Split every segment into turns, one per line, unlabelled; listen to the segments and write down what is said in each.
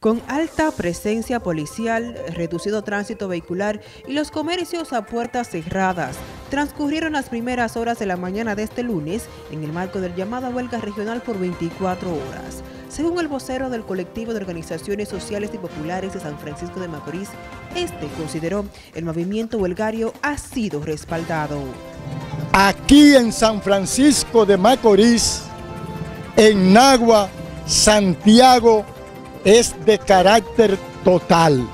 Con alta presencia policial, reducido tránsito vehicular y los comercios a puertas cerradas, transcurrieron las primeras horas de la mañana de este lunes en el marco del llamado a huelga regional por 24 horas. Según el vocero del colectivo de organizaciones sociales y populares de San Francisco de Macorís, este consideró el movimiento huelgario ha sido respaldado.
Aquí en San Francisco de Macorís, en Nagua, Santiago, es de carácter total.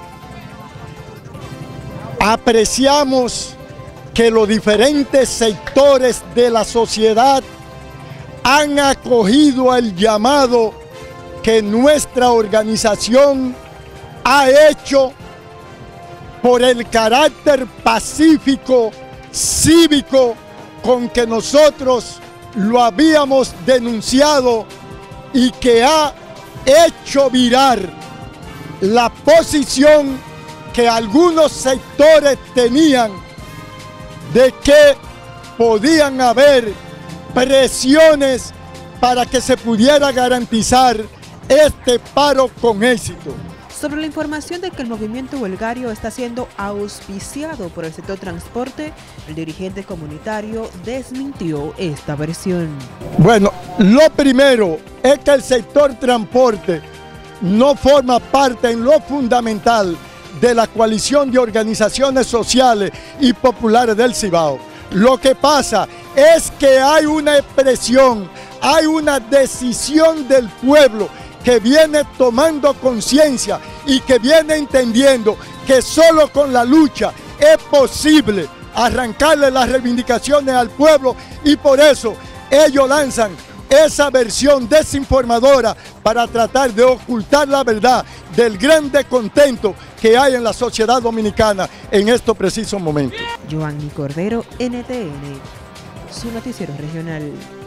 Apreciamos que los diferentes sectores de la sociedad han acogido el llamado que nuestra organización ha hecho por el carácter pacífico, cívico, con que nosotros lo habíamos denunciado y que ha hecho virar la posición que algunos sectores tenían de que podían haber presiones para que se pudiera garantizar este paro con éxito.
Sobre la información de que el movimiento huelgario está siendo auspiciado por el sector transporte, el dirigente comunitario desmintió esta versión.
Bueno, lo primero es que el sector transporte no forma parte en lo fundamental de la coalición de organizaciones sociales y populares del Cibao. Lo que pasa es que hay una expresión, hay una decisión del pueblo que viene tomando conciencia y que viene entendiendo que solo con la lucha es posible arrancarle las reivindicaciones al pueblo, y por eso ellos lanzan esa versión desinformadora para tratar de ocultar la verdad del gran descontento que hay en la sociedad dominicana en estos precisos momentos.
Joanny Cordero, NTN, su noticiero regional.